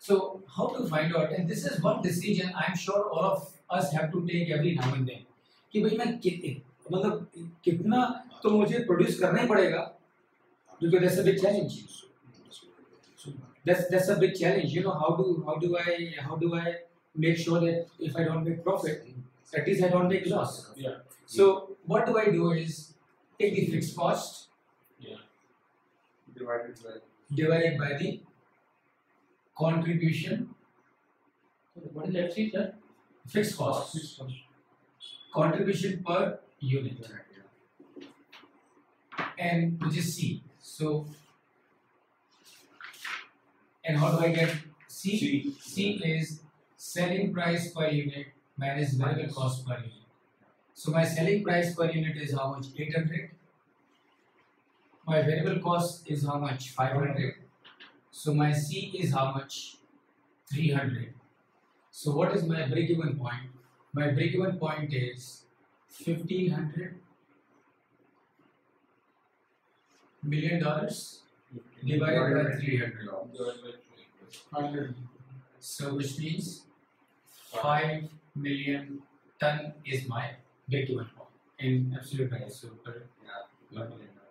So how to find out? And this is one decision I'm sure all of us have to take every now and then. कि भाई मैं मतलब कितना तो मुझे produce करना ही पड़ेगा, because that's a big challenge. That's a big challenge. You know, how do I make sure that if I don't make profit, at least I don't make loss. Yeah. So what do I do is take the fixed cost, divided by the contribution. What is FC, sir? Fixed cost. Contribution per unit. And which is C. So, and how do I get C? C is selling price per unit minus variable cost per unit. So my selling price per unit is how much? 800. My variable cost is how much? 500. So my C is how much? 300. So what is my break-even point? My break-even point is $1,500 million divided by 300. So which means 5 million ton is my break-even point in absolute price. So per 1 million.